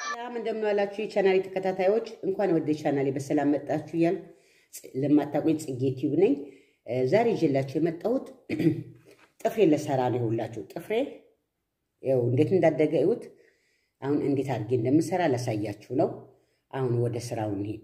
ሰላም እንደምናላችሁ የቻናሌ ተከታታዮች እንኳን ወደ ቻናሌ በሰላም መጣችሁ ይላል ለማታቆይ ጽጌ ቲዩብ ነኝ ዛሬ ይዤላችሁ የመጣሁት ጥፍሬ ለሰራ ነው ሁላችሁ ጥፍሬ ያው እንዴት እንዳደገ እዩት አሁን እንዴት አድርጌ እንደምሰራ ላሳያችሁ ነው አሁን ወደ ስራው እንሂድ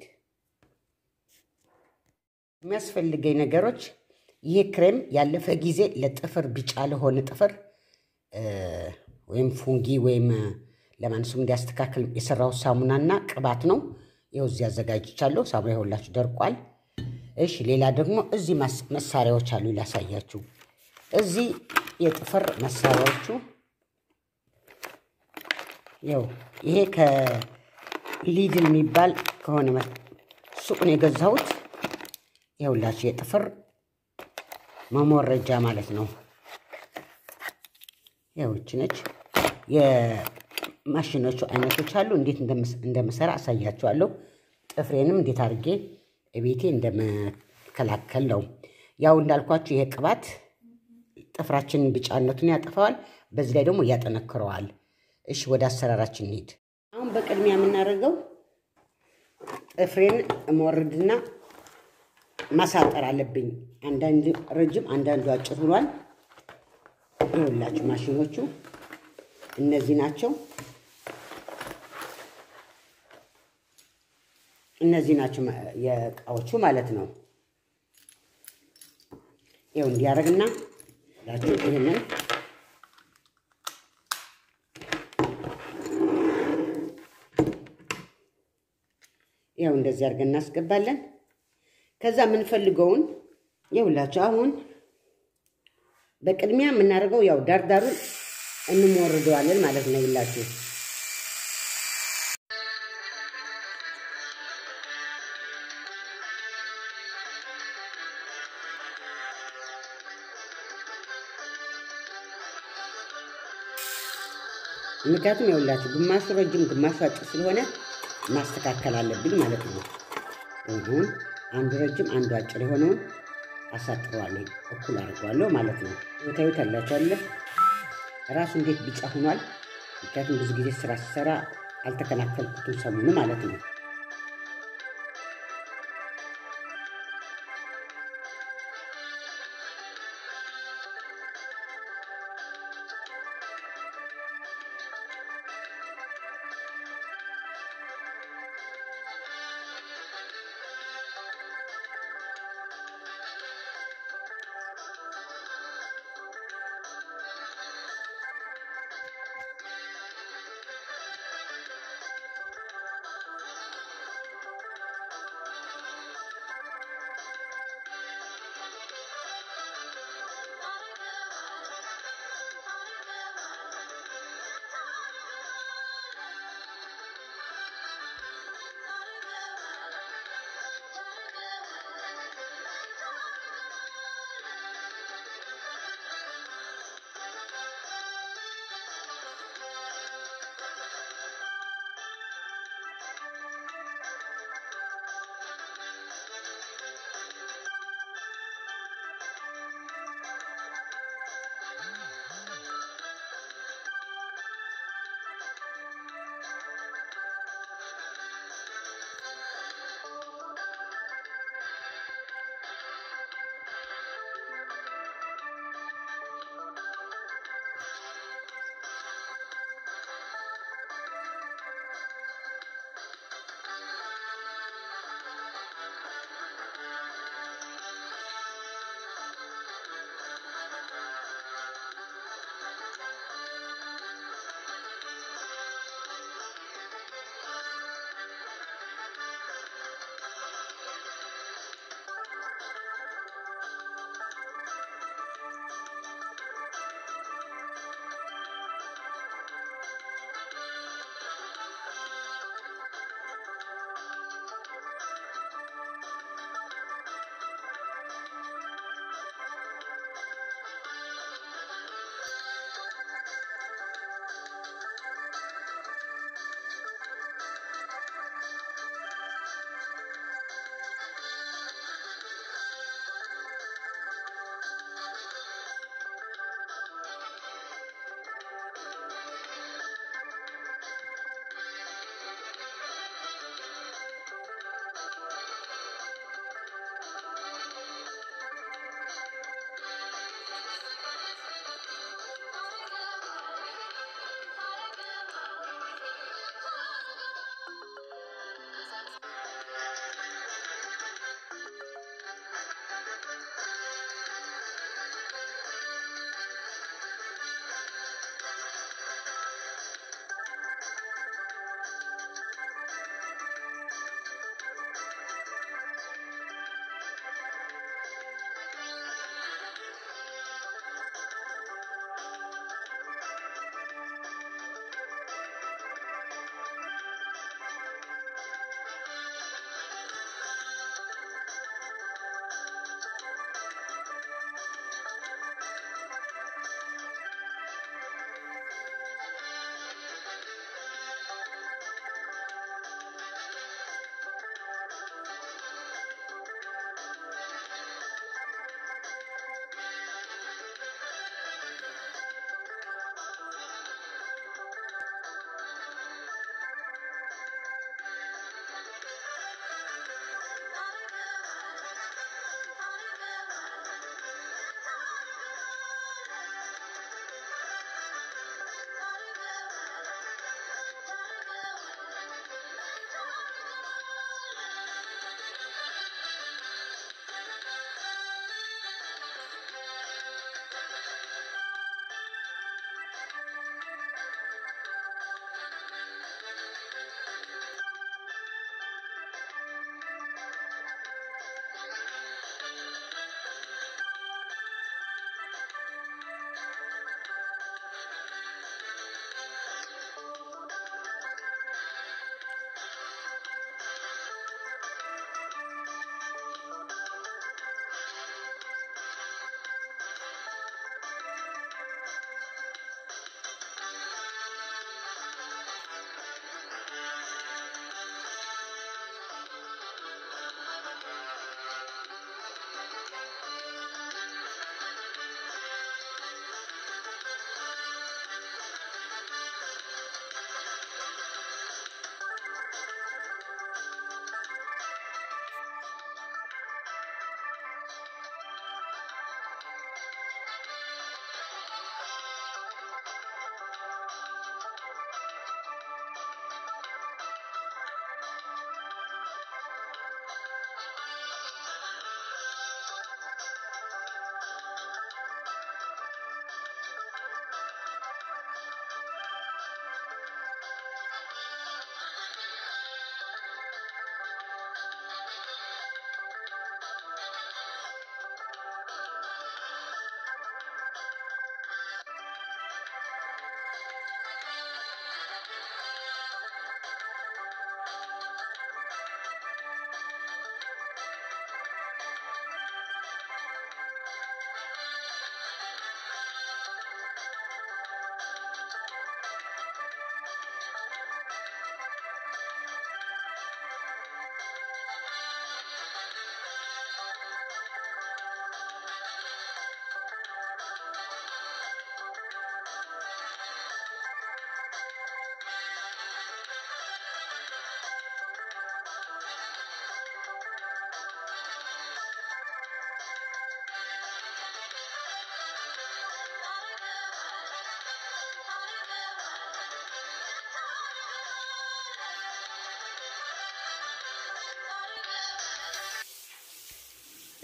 የሚያስፈልገኝ ነገሮች ይሄ ክሬም ያለፈ ጊዜ ለጥፍር ቢጫ ለሆነ ጥፍር ወይም ፉንጊ ወይም ለማንሱም እንዲያስተካክል የሰራው ሳሙናና ቅባት ነው ይሄው እዚህ አዘጋጅቻለሁ ሳሙና ይኸውላችሁ ደርቋል እሺ ሌላ ደግሞ እዚህ መሳሪያዎች አሉ ላሳያችሁ እዚህ የጥፍር መሳሪያዎቹ ያው ይሄ ከሊድል የሚባል ከሆነ ሱቅ ነው የገዛሁት ይኸውላችሁ የጥፍር መሞረጃ ማለት ነው ያው እቺ ነች የማሽኖቹ አይነቶች አሉ እንዴት እንደምሰራ አሳያችኋለሁ ጥፍሬንም እንዴት አድርጌ እቤቴ እንደመከላከል ነው ያው እንዳልኳችሁ ይሄ ቅባት ጥፍራችንን ቢጫነቱን ያጠፋዋል በዚህ ላይ ደግሞ ያጠነክረዋል እሺ ወደ አሰራራችን እንሂድ አሁን በቅድሚያ የምናደርገው ጥፍሬን እሞርድና ማሳጠር አለብኝ አንዳንዱ ረጅም አንዳንዱ አጭር ሆኗል ይኸውላችሁ ማሽኖቹ እነዚህ ናቸው የቃዎቹ ማለት ነው ይኸው እንዲያረግና ላችሁ ይሄንን ይኸው እንደዚህ አድርገን እናስገባለን ከዛ ምን ፈልገውን ይኸውላችሁ አሁን በቅድሚያ የምናደርገው ያው ዳርዳሩን እንሞርደዋለን ማለት ነው ይላችሁ ምክንያቱም ይኸውላችሁ ግማሹ ረጅም ግማሹ አጭር ስለሆነ ማስተካከል አለብኝ ማለት ነው አሁን አንዱ ረጅም አንዱ አጭር የሆነውን አሳጥረዋለሁ እኩል አድርገዋለሁ ማለት ነው ታዩታላችሁ ራሱ እንዴት ቢጫ ሆኗል ምክንያቱም ብዙ ጊዜ ስራ ሲሰራ አልተከናከልኩትም ሰሙኑ ማለት ነው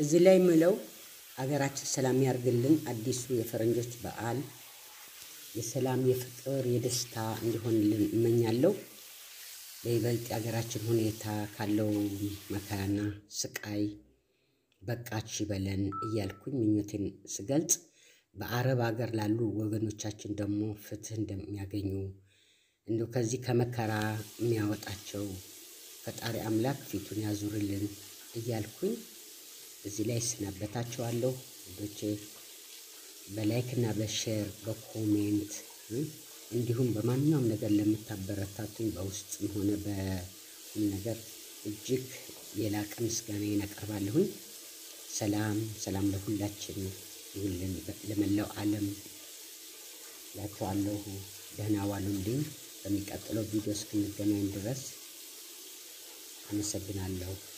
እዚህ ላይ ምለው አገራችን ሰላም ያርግልን። አዲሱ የፈረንጆች በዓል የሰላም የፍቅር የደስታ እንዲሆንልን እመኛለሁ። በይበልጥ የሀገራችን ሁኔታ ካለው መከራና ስቃይ በቃች ይበለን እያልኩኝ ምኞቴን ስገልጽ በአረብ ሀገር ላሉ ወገኖቻችን ደግሞ ፍትህ እንደሚያገኙ እንደው ከዚህ ከመከራ የሚያወጣቸው ፈጣሪ አምላክ ፊቱን ያዙርልን እያልኩኝ እዚህ ላይ ስናበታቸዋለሁ። ወዶቼ በላይክ እና በሼር በኮሜንት እንዲሁም በማንኛውም ነገር ለምታበረታቱኝ በውስጥም ሆነ በሁሉ ነገር እጅግ የላቀ ምስጋናዬን አቀርባለሁኝ። ሰላም ለሁላችን ይሁንልን፣ ለመላው ዓለም ላችኋለሁ። ደህና ዋሉልኝ። በሚቀጥለው ቪዲዮ እስክንገናኝ ድረስ አመሰግናለሁ።